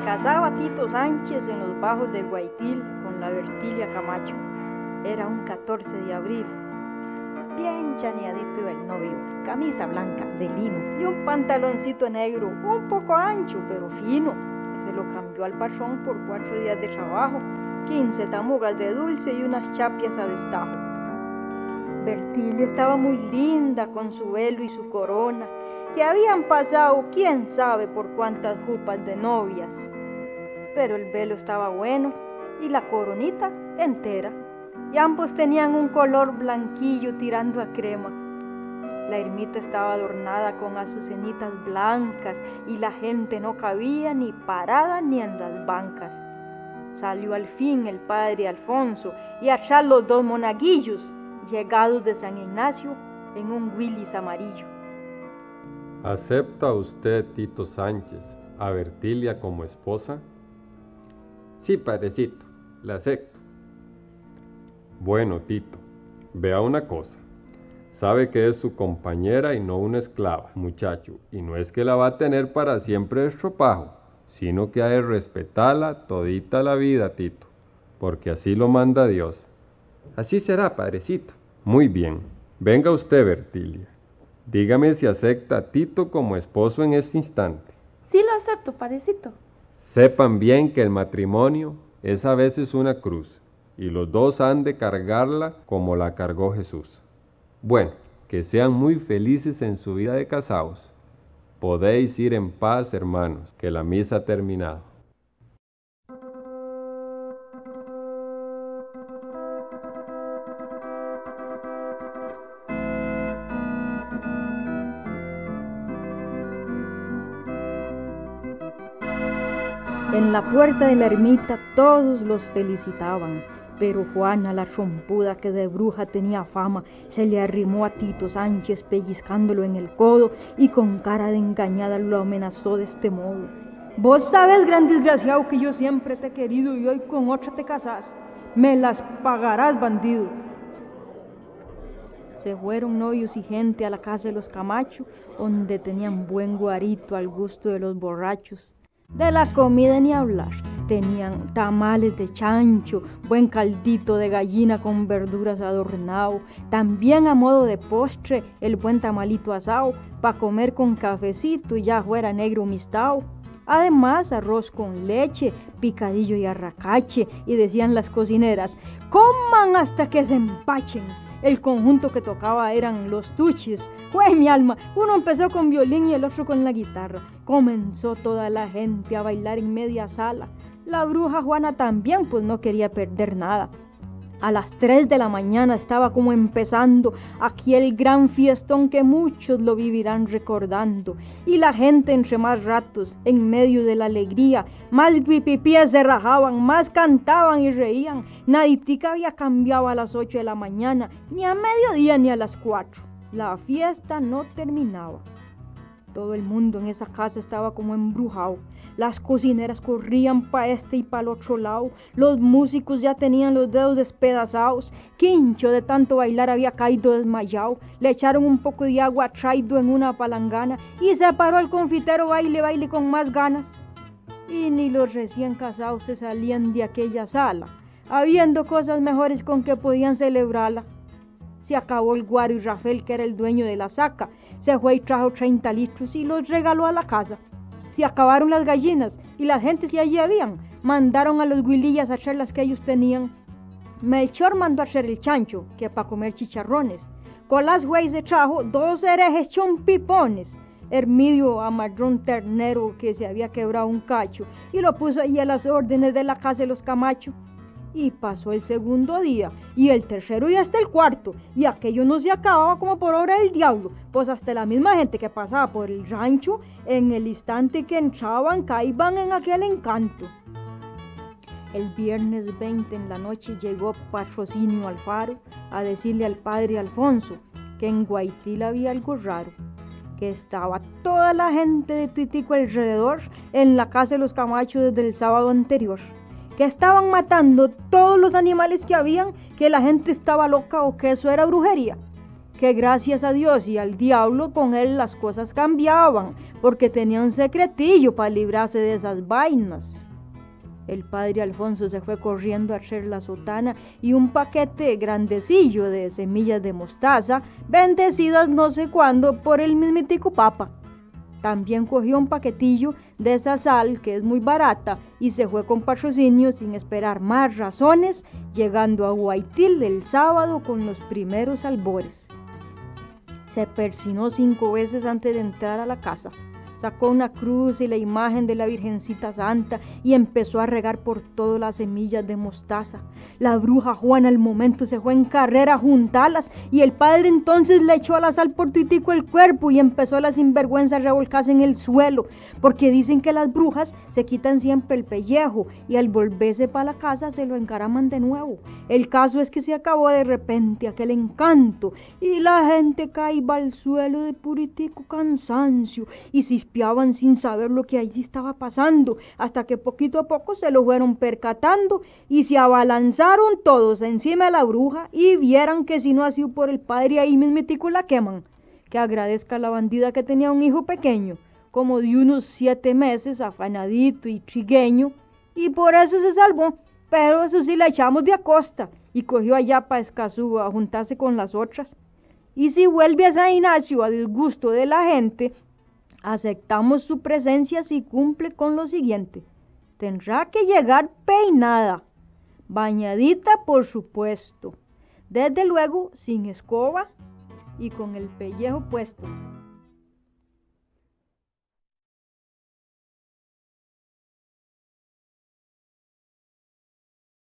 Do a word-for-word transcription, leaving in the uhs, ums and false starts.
casaba Tito Sánchez en los bajos del Guaitil con la Bertilia Camacho. Era un catorce de abril. Bien chaneadito iba el novio, camisa blanca de lino y un pantaloncito negro, un poco ancho pero fino. Se lo cambió al patrón por cuatro días de trabajo, quince tamugas de dulce y unas chapias a destajo. Bertilia estaba muy linda con su velo y su corona, que habían pasado quién sabe por cuántas jupas de novias. Pero el velo estaba bueno y la coronita entera, y ambos tenían un color blanquillo tirando a crema. La ermita estaba adornada con azucenitas blancas y la gente no cabía ni parada ni en las bancas. Salió al fin el padre Alfonso y atrás los dos monaguillos, llegados de San Ignacio en un Willis amarillo. ¿Acepta usted, Tito Sánchez, a Bertilia como esposa? Sí, padrecito, la acepto. Bueno, Tito, vea una cosa. Sabe que es su compañera y no una esclava, muchacho, y no es que la va a tener para siempre de estropajo, sino que ha de respetarla todita la vida, Tito, porque así lo manda Dios. Así será, padrecito. Muy bien. Venga usted, Bertilia. Dígame si acepta a Tito como esposo en este instante. Sí lo acepto, padrecito. Sepan bien que el matrimonio es a veces una cruz, y los dos han de cargarla como la cargó Jesús. Bueno, que sean muy felices en su vida de casados. Podéis ir en paz, hermanos, que la misa ha terminado. En la puerta de la ermita todos los felicitaban, pero Juana, la trompuda que de bruja tenía fama, se le arrimó a Tito Sánchez pellizcándolo en el codo y con cara de engañada lo amenazó de este modo: vos sabes, gran desgraciado, que yo siempre te he querido y hoy con otra te casás. Me las pagarás, bandido. Se fueron novios y gente a la casa de los Camacho, donde tenían buen guarito al gusto de los borrachos. De la comida ni hablar, tenían tamales de chancho, buen caldito de gallina con verduras adornado, también a modo de postre el buen tamalito asado, pa' comer con cafecito y ya fuera negro mistao. Además arroz con leche, picadillo y arracache, y decían las cocineras: coman hasta que se empachen. El conjunto que tocaba eran los tuchis. ¡Jue mi alma! Uno empezó con violín y el otro con la guitarra. Comenzó toda la gente a bailar en media sala. La bruja Juana también, pues no quería perder nada. A las tres de la mañana estaba como empezando aquel gran fiestón que muchos lo vivirán recordando. Y la gente entre más ratos, en medio de la alegría, más guipipías se rajaban, más cantaban y reían. Naditica había cambiado a las ocho de la mañana, ni a mediodía ni a las cuatro. La fiesta no terminaba. Todo el mundo en esa casa estaba como embrujado. Las cocineras corrían pa' este y pa' el otro lado. Los músicos ya tenían los dedos despedazados. Quincho de tanto bailar había caído desmayado. Le echaron un poco de agua traído en una palangana y se paró el confitero baile, baile con más ganas. Y ni los recién casados se salían de aquella sala, habiendo cosas mejores con que podían celebrarla. Se acabó el guaro y Rafael, que era el dueño de la saca, se fue y trajo treinta litros y los regaló a la casa. Se acabaron las gallinas y las gentes que allí habían mandaron a los huilillas a hacer las que ellos tenían. Melchor mandó a hacer el chancho, que para comer chicharrones. Colás güey se trajo dos herejes chompipones. Hermidio amarró un ternero que se había quebrado un cacho y lo puso ahí a las órdenes de la casa de los Camacho. Y pasó el segundo día, y el tercero y hasta el cuarto, y aquello no se acababa como por obra del diablo, pues hasta la misma gente que pasaba por el rancho, en el instante que entraban, caían en aquel encanto. El viernes veinte en la noche llegó Patrocinio Alfaro a decirle al padre Alfonso que en Guaitil había algo raro, que estaba toda la gente de Tuitico alrededor en la casa de los Camacho desde el sábado anterior, que estaban matando todos los animales que habían, que la gente estaba loca o que eso era brujería, que gracias a Dios y al diablo con él las cosas cambiaban, porque tenía un secretillo para librarse de esas vainas. El padre Alfonso se fue corriendo a hacer la sotana y un paquete grandecillo de semillas de mostaza, bendecidas no sé cuándo por el mismitico Papa. También cogió un paquetillo de esa sal que es muy barata y se fue con patrocinio sin esperar más razones, llegando a Guaitil el sábado con los primeros albores. Se persinó cinco veces antes de entrar a la casa. Sacó una cruz y la imagen de la Virgencita Santa y empezó a regar por todas las semillas de mostaza. La bruja Juana al momento se fue en carrera a juntarlas y el padre entonces le echó a la sal por tuitico el cuerpo y empezó la sinvergüenza a revolcarse en el suelo, porque dicen que las brujas se quitan siempre el pellejo y al volverse para la casa se lo encaraman de nuevo. El caso es que se acabó de repente aquel encanto y la gente caía al suelo de puritico cansancio y se espiaban sin saber lo que allí estaba pasando, hasta que poquito a poco se lo fueron percatando y se abalanzaron todos encima de la bruja y vieran que si no ha sido por el padre ahí mismitico la queman. Que agradezca a la bandida que tenía un hijo pequeño, como de unos siete meses, afanadito y trigueño, y por eso se salvó, pero eso sí la echamos de acosta y cogió allá para Escazú a juntarse con las otras. Y si vuelve a San Ignacio a disgusto de la gente, aceptamos su presencia si cumple con lo siguiente: tendrá que llegar peinada, bañadita por supuesto, desde luego sin escoba y con el pellejo puesto.